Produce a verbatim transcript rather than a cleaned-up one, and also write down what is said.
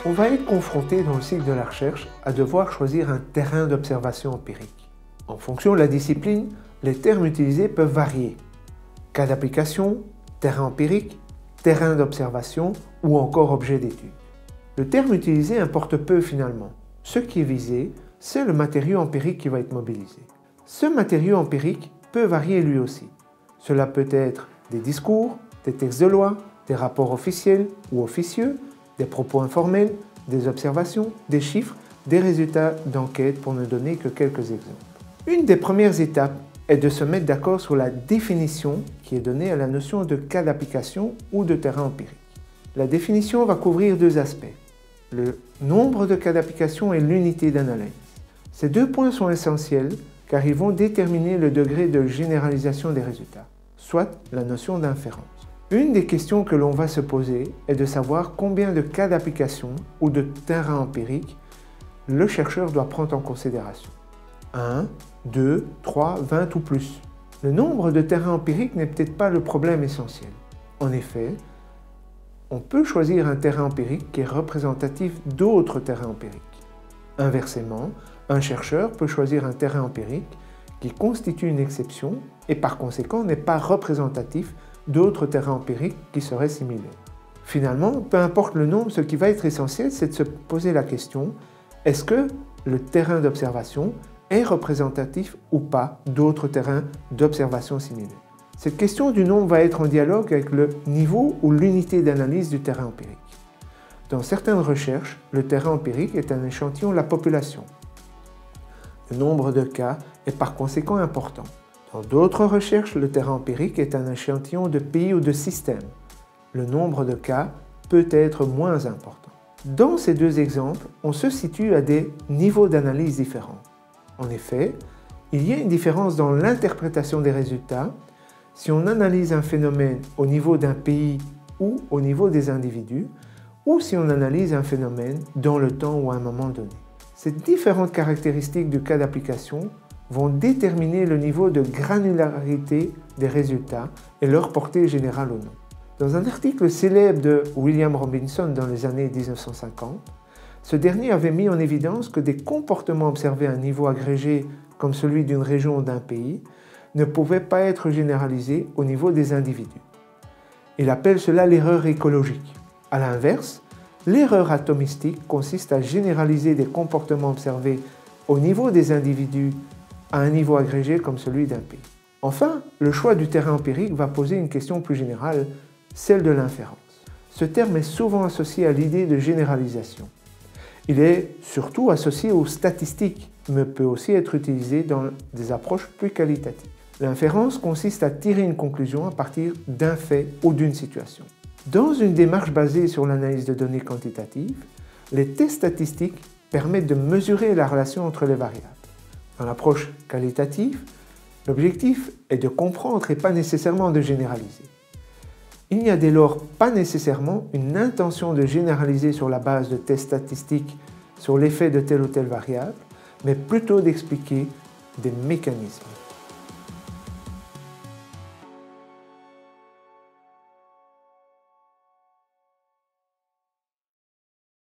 On va être confronté dans le cycle de la recherche à devoir choisir un terrain d'observation empirique. En fonction de la discipline, les termes utilisés peuvent varier. Cas d'application, terrain empirique, terrain d'observation ou encore objet d'étude. Le terme utilisé importe peu finalement. Ce qui est visé, c'est le matériau empirique qui va être mobilisé. Ce matériau empirique peut varier lui aussi. Cela peut être des discours, des textes de loi, des rapports officiels ou officieux, des propos informels, des observations, des chiffres, des résultats d'enquête pour ne donner que quelques exemples. Une des premières étapes est de se mettre d'accord sur la définition qui est donnée à la notion de cas d'application ou de terrain empirique. La définition va couvrir deux aspects, le nombre de cas d'application et l'unité d'analyse. Ces deux points sont essentiels car ils vont déterminer le degré de généralisation des résultats, soit la notion d'inférence. Une des questions que l'on va se poser est de savoir combien de cas d'application ou de terrain empirique le chercheur doit prendre en considération. un, deux, trois, vingt ou plus. Le nombre de terrains empiriques n'est peut-être pas le problème essentiel. En effet, on peut choisir un terrain empirique qui est représentatif d'autres terrains empiriques. Inversement, un chercheur peut choisir un terrain empirique qui constitue une exception et par conséquent n'est pas représentatif d'autres terrains empiriques qui seraient similaires. Finalement, peu importe le nombre, ce qui va être essentiel, c'est de se poser la question, est-ce que le terrain d'observation est représentatif ou pas d'autres terrains d'observation similaires? Cette question du nombre va être en dialogue avec le niveau ou l'unité d'analyse du terrain empirique. Dans certaines recherches, le terrain empirique est un échantillon de la population. Le nombre de cas est par conséquent important. Dans d'autres recherches, le terrain empirique est un échantillon de pays ou de systèmes. Le nombre de cas peut être moins important. Dans ces deux exemples, on se situe à des niveaux d'analyse différents. En effet, il y a une différence dans l'interprétation des résultats si on analyse un phénomène au niveau d'un pays ou au niveau des individus, ou si on analyse un phénomène dans le temps ou à un moment donné. Ces différentes caractéristiques du cas d'application vont déterminer le niveau de granularité des résultats et leur portée générale ou non. Dans un article célèbre de William Robinson dans les années mille neuf cent cinquante, ce dernier avait mis en évidence que des comportements observés à un niveau agrégé comme celui d'une région ou d'un pays ne pouvaient pas être généralisés au niveau des individus. Il appelle cela l'erreur écologique. À l'inverse, l'erreur atomistique consiste à généraliser des comportements observés au niveau des individus à un niveau agrégé comme celui d'un pays. Enfin, le choix du terrain empirique va poser une question plus générale, celle de l'inférence. Ce terme est souvent associé à l'idée de généralisation. Il est surtout associé aux statistiques, mais peut aussi être utilisé dans des approches plus qualitatives. L'inférence consiste à tirer une conclusion à partir d'un fait ou d'une situation. Dans une démarche basée sur l'analyse de données quantitatives, les tests statistiques permettent de mesurer la relation entre les variables. Dans l'approche qualitative, l'objectif est de comprendre et pas nécessairement de généraliser. Il n'y a dès lors pas nécessairement une intention de généraliser sur la base de tests statistiques sur l'effet de telle ou telle variable, mais plutôt d'expliquer des mécanismes.